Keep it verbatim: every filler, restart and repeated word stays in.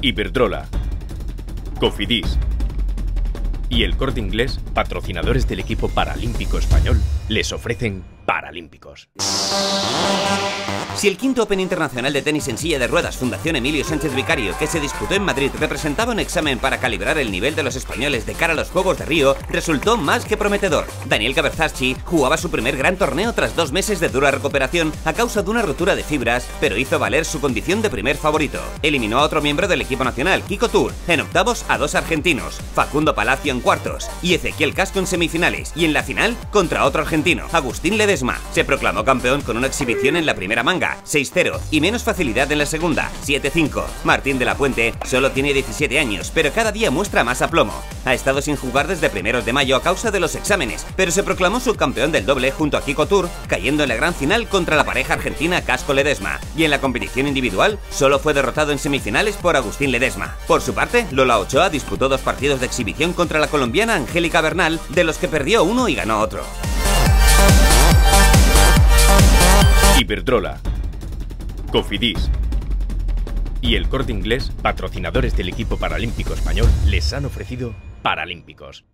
Iberdrola, Cofidis y El Corte Inglés, patrocinadores del equipo paralímpico español, les ofrecen Paralímpicos. Si el quinto Open Internacional de Tenis en Silla de Ruedas Fundación Emilio Sánchez Vicario, que se disputó en Madrid, representaba un examen para calibrar el nivel de los españoles de cara a los Juegos de Río, resultó más que prometedor. Daniel Gaberzaschi jugaba su primer gran torneo tras dos meses de dura recuperación a causa de una rotura de fibras, pero hizo valer su condición de primer favorito. Eliminó a otro miembro del equipo nacional, Kiko Tour, en octavos a dos argentinos, Facundo Palacio en cuartos y Ezequiel Casco en semifinales, y en la final contra otro argentino, Agustín Ledesma. Se proclamó campeón con una exhibición en la primera manga, seis cero, y menos facilidad en la segunda, siete cinco. Martín de la Puente solo tiene diecisiete años, pero cada día muestra más aplomo. Ha estado sin jugar desde primeros de mayo a causa de los exámenes, pero se proclamó subcampeón del doble junto a Kiko Tour, cayendo en la gran final contra la pareja argentina Casco-Ledesma, y en la competición individual solo fue derrotado en semifinales por Agustín Ledesma. Por su parte, Lola Ochoa disputó dos partidos de exhibición contra la colombiana Angélica Bernal, de los que perdió uno y ganó otro. Iberdrola, Cofidis y El Corte Inglés, patrocinadores del equipo paralímpico español, les han ofrecido Paralímpicos.